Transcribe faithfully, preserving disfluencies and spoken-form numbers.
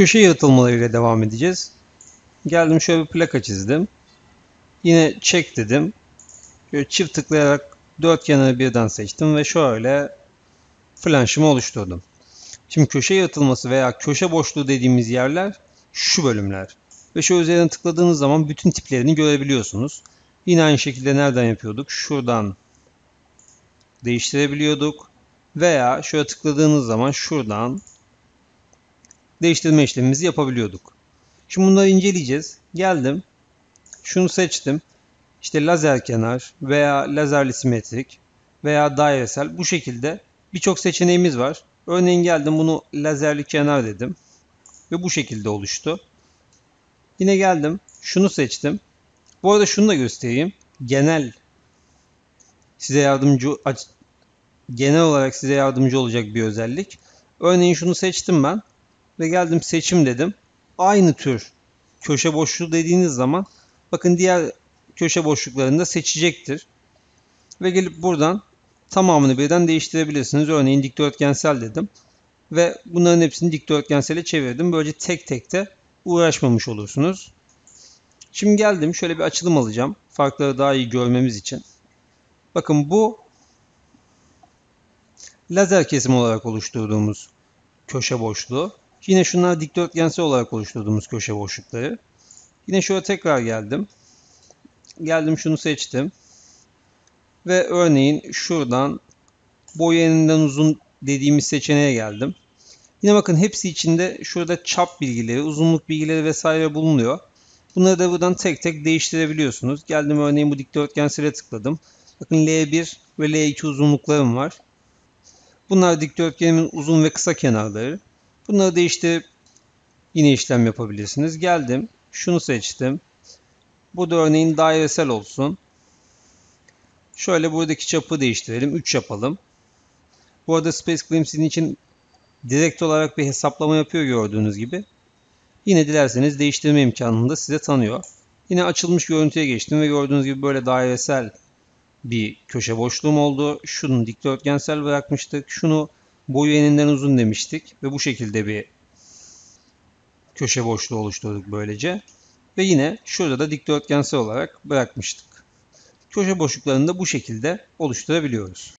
köşe yaratılmalarıyla devam edeceğiz. Geldim şöyle bir plaka çizdim. Yine çek dedim. Şöyle çift tıklayarak dört kenarı birden seçtim ve şöyle flanşımı oluşturdum. Şimdi köşe yaratılması veya köşe boşluğu dediğimiz yerler şu bölümler. Ve şu üzerine tıkladığınız zaman bütün tiplerini görebiliyorsunuz. Yine aynı şekilde nereden yapıyorduk? Şuradan değiştirebiliyorduk. Veya şöyle tıkladığınız zaman şuradan değiştirme işlemimizi yapabiliyorduk. Şimdi bunları inceleyeceğiz. Geldim. Şunu seçtim. İşte lazer kenar veya lazerli simetrik veya dairesel, bu şekilde birçok seçeneğimiz var. Örneğin geldim bunu lazerli kenar dedim ve bu şekilde oluştu. Yine geldim şunu seçtim. Bu arada şunu da göstereyim. Genel size yardımcı genel olarak size yardımcı olacak bir özellik. Örneğin şunu seçtim ben ve geldim seçim dedim. Aynı tür köşe boşluğu dediğiniz zaman bakın diğer köşe boşluklarını da seçecektir. Ve gelip buradan tamamını birden değiştirebilirsiniz. Örneğin dikdörtgensel dedim. Ve bunların hepsini dikdörtgensele çevirdim. Böylece tek tek de uğraşmamış olursunuz. Şimdi geldim şöyle bir açılım alacağım. Farkları daha iyi görmemiz için. Bakın bu lazer kesimi olarak oluşturduğumuz köşe boşluğu. Yine şunlar dikdörtgensel olarak oluşturduğumuz köşe boşlukları. Yine şöyle tekrar geldim. Geldim şunu seçtim. Ve örneğin şuradan boyu eninden uzun dediğimiz seçeneğe geldim. Yine bakın hepsi içinde şurada çap bilgileri, uzunluk bilgileri vesaire bulunuyor. Bunları da buradan tek tek değiştirebiliyorsunuz. Geldim örneğin bu dikdörtgensele tıkladım. Bakın L bir ve L iki uzunluklarım var. Bunlar dikdörtgenimin uzun ve kısa kenarları. Bunları değiştirip yine işlem yapabilirsiniz. Geldim şunu seçtim. Bu da örneğin dairesel olsun. Şöyle buradaki çapı değiştirelim. üç yapalım. Bu arada Space Claim sizin için direkt olarak bir hesaplama yapıyor gördüğünüz gibi. Yine dilerseniz değiştirme imkanını da size tanıyor. Yine açılmış görüntüye geçtim ve gördüğünüz gibi böyle dairesel bir köşe boşluğum oldu. Şunu dikdörtgensel bırakmıştık. Şunu boyu eninden uzun demiştik. Ve bu şekilde bir köşe boşluğu oluşturduk böylece. Ve yine şurada da dikdörtgensel olarak bırakmıştık. Köşe boşluklarını da bu şekilde oluşturabiliyoruz.